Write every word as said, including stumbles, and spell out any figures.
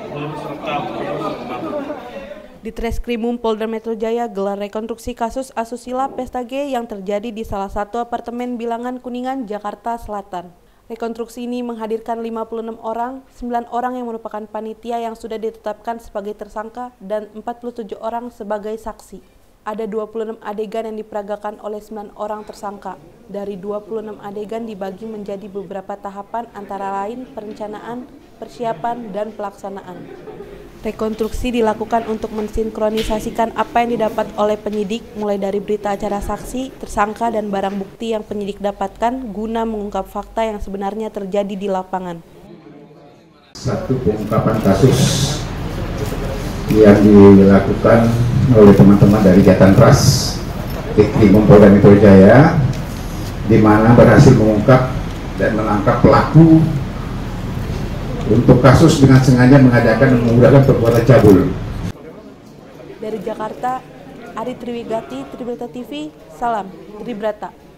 Di Treskrimum Polda Metro Jaya gelar rekonstruksi kasus asusila Pesta G yang terjadi di salah satu apartemen Bilangan Kuningan, Jakarta Selatan. Rekonstruksi ini menghadirkan lima puluh enam orang, sembilan orang yang merupakan panitia yang sudah ditetapkan sebagai tersangka dan empat puluh tujuh orang sebagai saksi. Ada dua puluh enam adegan yang diperagakan oleh sembilan orang tersangka. Dari dua puluh enam adegan dibagi menjadi beberapa tahapan antara lain perencanaan, persiapan, dan pelaksanaan. Rekonstruksi dilakukan untuk mensinkronisasikan apa yang didapat oleh penyidik mulai dari berita acara saksi, tersangka, dan barang bukti yang penyidik dapatkan guna mengungkap fakta yang sebenarnya terjadi di lapangan. Satu pengungkapan kasus yang dilakukan oleh teman-teman dari Jatan Ras Treskrimum Polda Metro Jaya, di mana berhasil mengungkap dan menangkap pelaku untuk kasus dengan sengaja mengadakan dan menggunakan perbuatan cabul. Dari Jakarta, Ari Triwigati, Tribrata T V, salam Tribrata.